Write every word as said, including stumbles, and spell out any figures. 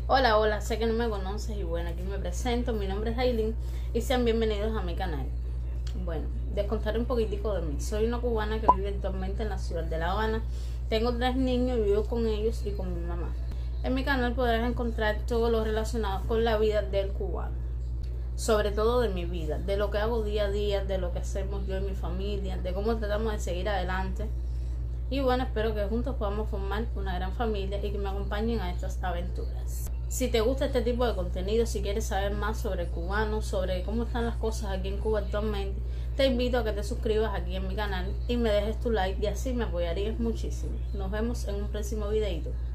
Hola, hola, sé que no me conoces y bueno, aquí me presento, mi nombre es Aileen y sean bienvenidos a mi canal. Bueno, les contaré un poquitico de mí. Soy una cubana que vive actualmente en la ciudad de La Habana. Tengo tres niños y vivo con ellos y con mi mamá. En mi canal podrás encontrar todo lo relacionado con la vida del cubano, sobre todo de mi vida, de lo que hago día a día, de lo que hacemos yo y mi familia, de cómo tratamos de seguir adelante. Y bueno, espero que juntos podamos formar una gran familia y que me acompañen a estas aventuras. Si te gusta este tipo de contenido, si quieres saber más sobre cubanos, sobre cómo están las cosas aquí en Cuba actualmente, te invito a que te suscribas aquí en mi canal y me dejes tu like y así me apoyarías muchísimo. Nos vemos en un próximo videito.